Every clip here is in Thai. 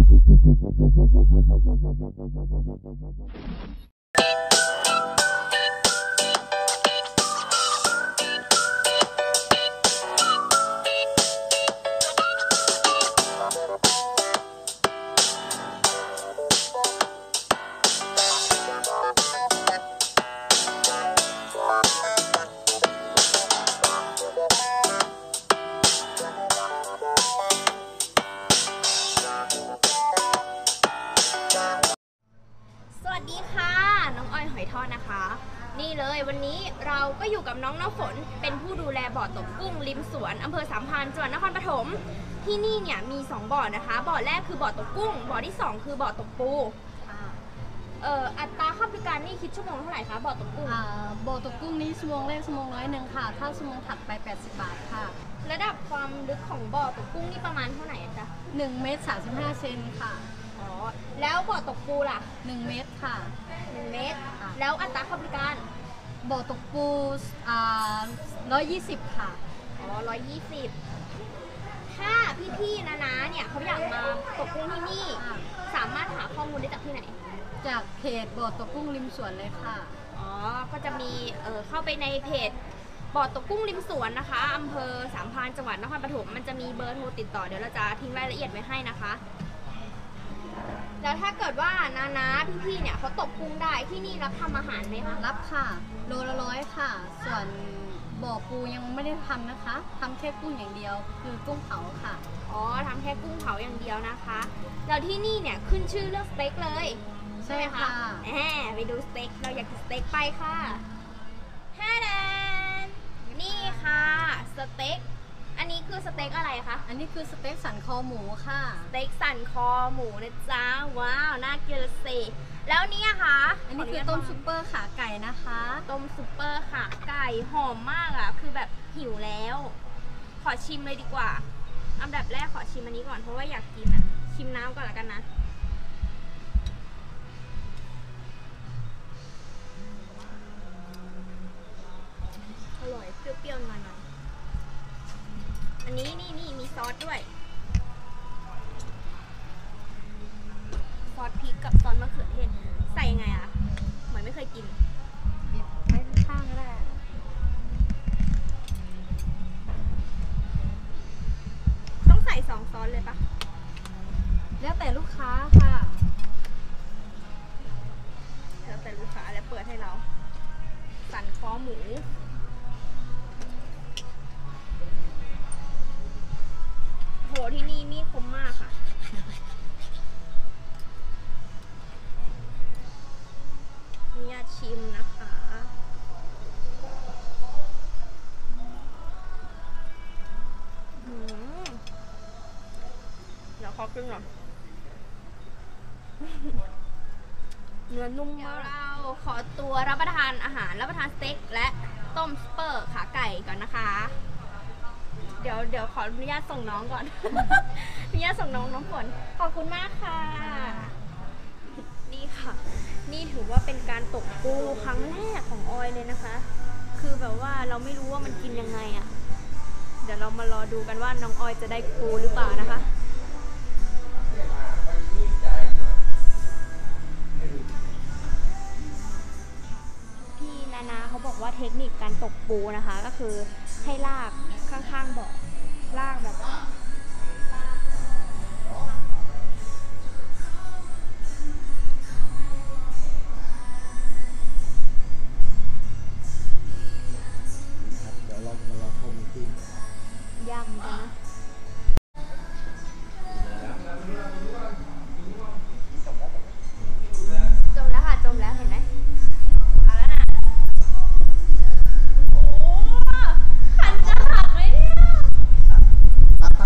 สวัสดีค่ะน้องออยหอยทอดนะคะนี่เลยวันนี้เราก็อยู่กับน้องน้ำฝนเป็นผู้ดูแลบ่อตกกุ้งริมสวนอำเภอสามพรานจังหวัดนครปฐมที่นี่เนี่ยมี2บ่อนะคะบ่อแรกคือบ่อตกกุ้งบ่อที่2คือบ่อตกปูอัตราค่าบริการนี่คิดชั่วโมงเท่าไหร่คะบ่อตกกุ้งบ่อตกกุ้งนี้ชั่วโมงแรกชั่วโมง100ค่ะถ้าชั่วโมงถัดไป80 บาทค่ะระดับความลึกของบ่อตกกุ้งนี่ประมาณเท่าไหร่จ๊ะ 1 เมตร 35 เซนค่ะแล้วบ่อตกปูล่ะ 1 เมตรค่ะ 1 เมตรแล้วอัตราค่าบริการบ่อตกปู120ค่ะ 120ถ้าพี่ๆนะเนี่ยเขาอยากมาตกกุ้งที่นี่สามารถหาข้อมูลได้จากที่ไหนจากเพจบ่อตกกุ้งริมสวนเลยค่ะก็จะมีเข้าไปในเพจบ่อตกกุ้งริมสวนนะคะอำเภอสามพรานจังหวัดนครปฐมมันจะมีเบอร์โทรติดต่อเดี๋ยวเราจะทิ้งรายละเอียดไว้ให้นะคะแล้วถ้าเกิดว่านาพี่ๆเนี่ยเขาตกกุ้งได้ที่นี่รับทำอาหารไหมคะรับค่ะโลละ100ค่ะส่วนบ่อปูยังไม่ได้ทำนะคะทำแค่กุ้งอย่างเดียวคือกุ้งเผาค่ะทำแค่กุ้งเผาอย่างเดียวนะคะแล้วที่นี่เนี่ยขึ้นชื่อเรื่องสเต็กเลยใช่ไหมคะไปดูสเต็กเราอยากกินสเต็กไปค่ะนี่ค่ะสเต็กอันนี้คือสเต็กอะไรคะอันนี้คือสเต็กสันคอหมูค่ะสเต็กสันคอหมูนะจ๊ะว้าวน่ากินสิแล้วนี่ค่ะอันนี้คือต้มซุปเปอร์ขาไก่นะคะต้มซุปเปอร์ขาไก่หอมมากอ่ะคือแบบหิวแล้วขอชิมเลยดีกว่าอันดับแรกขอชิมอันนี้ก่อนเพราะว่าอยากกินอ่ะชิมน้ำก่อนละกันนะอร่อยเปรี้ยวๆหน่อยอันนี้นี่มีซอสด้วยซอสพริกกับซอสมะเขือเทศใส่ยังไงอะเหมือนไม่เคยกินไม่ข้างก็ได้ต้องใส่2 ซอสเลยปะแล้วแต่ลูกค้าค่ะแล้วแต่ลูกค้าแล้วเปิดให้เราสันคอหมูโหที่นี่มีคมมากค่ะนี่อยากชิมนะคะเดี๋ยวขอกินก่อนเนื้อนุ่มมากเราขอตัวรับประทานอาหารรับประทานสเต็กและต้มซุปเปอร์ขาไก่ก่อนนะคะเดี๋ยวขออนุญาตส่งน้องก่อนอนุญาตส่งน้องฝนขอบคุณมากค่ะนี่ค่ะนี่ถือว่าเป็นการตกปูครั้งแรกของออยเลยนะคะคือแบบว่าเราไม่รู้ว่ามันกินยังไงอ่ะเดี๋ยวเรามารอดูกันว่าน้องออยจะได้ปูหรือเปล่านะคะพี่นาเขาบอกว่าเทคนิคการตกปูนะคะก็คือให้ลากข้างๆบ่อลากแบบเดี๋ยวเรามาชมขึ้นยากเหมือนกันนะจมแล้วค่ะจมแล้วเห็นไหมเอาแล้วนะโอ้ขันจะหักไหมเนี่ย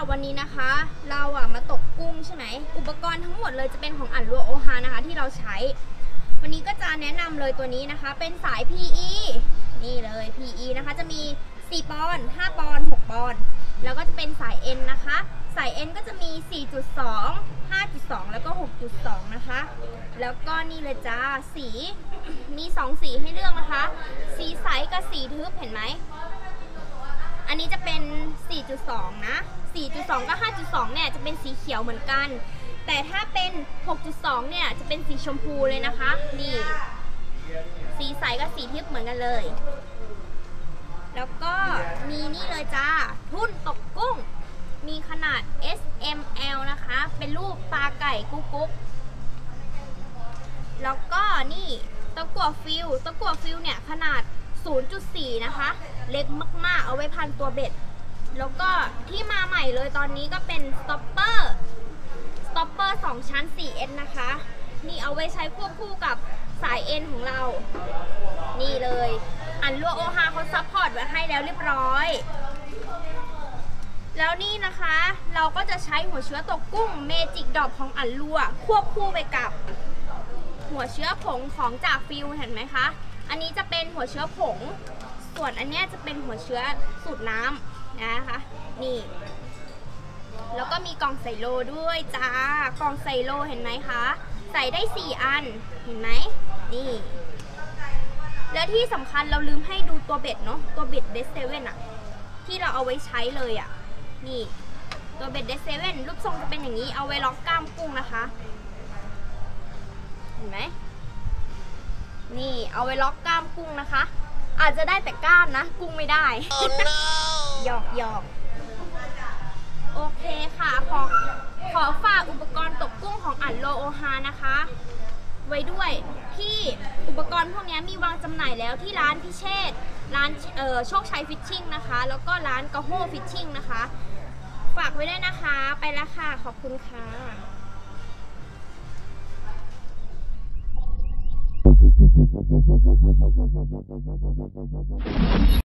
วันนี้นะคะเรามาตกกุ้งใช่ไหมอุปกรณ์ทั้งหมดเลยจะเป็นของอันลัวโอฮานะคะที่เราใช้วันนี้ก็จะแนะนำเลยตัวนี้นะคะเป็นสาย PE นี่เลย PE นะคะจะมี4ปอนด์5ปอนด์6ปอนด์แล้วก็จะเป็นสาย N นะคะสาย N ก็จะมี 4.2 5.2 แล้วก็ 6.2 นะคะแล้วก็นี่เลยจ้าสีมี2สีให้เลือกนะคะสีใสกับสีทึบเห็นไหมอันนี้จะเป็น 4.2 นะ 4.2 กับ 5.2 เนี่ยจะเป็นสีเขียวเหมือนกันแต่ถ้าเป็น 6.2 เนี่ยจะเป็นสีชมพูเลยนะคะนี่สีใสกับสีทึบเหมือนกันเลยแล้วก็มีนี่เลยจ้าทุ่นตกกุ้งมีขนาด S M L นะคะเป็นรูปตาไก่กุ๊กกุ๊กแล้วก็นี่ตะกั่วฟิลเนี่ยขนาด 0.4 นะคะเล็กมากๆเอาไว้พันตัวเบ็ดแล้วก็ที่มาใหม่เลยตอนนี้ก็เป็นสต็อปเปอร์2 ชั้น 4S นะคะนี่เอาไว้ใช้ควบคู่กับสาย N ของเรานี่เลยอันลัวโอฮาเขาซัพพอร์ตไว้ให้แล้วเรียบร้อยแล้วนี่นะคะเราก็จะใช้หัวเชื้อตกกุ้งเมจิกดรอปของอันลัวควบคู่ไปกับหัวเชื้อผงของจากฟิลเห็นไหมคะอันนี้จะเป็นหัวเชื้อผงส่วนอันนี้จะเป็นหัวเชื้อสูตรน้ำนะคะนี่แล้วก็มีกล่องใส่โลด้วยจ้ากล่องใส่โลเห็นไหมคะใส่ได้4อันเห็นไหมนี่และที่สำคัญเราลืมให้ดูตัวเบ็ดเนาะตัวเบ็ดเดสเซเว่นอะที่เราเอาไว้ใช้เลยอะนี่ตัวเบ็ดเดสเซเว่นรูปทรงจะเป็นอย่างนี้เอาไว้ล็อกกล้ามกุ้งนะคะเห็นไหมนี่เอาไว้ล็อกกล้ามกุ้งนะคะอาจจะได้แต่กล้ามนะกุ้งไม่ได้ หยอกโอเคค่ะขอฝากอุปกรณ์ตกกุ้งของอันโลโอฮานะคะไว้ด้วยที่อุปกรณ์พวกนี้มีวางจำหน่ายแล้วที่ร้านพิเชษร้านโชคชัยฟิชชิ่งนะคะแล้วก็ร้านกะโฮฟิชชิ่งนะคะฝากไว้ด้วยนะคะไปแล้วค่ะขอบคุณค่ะ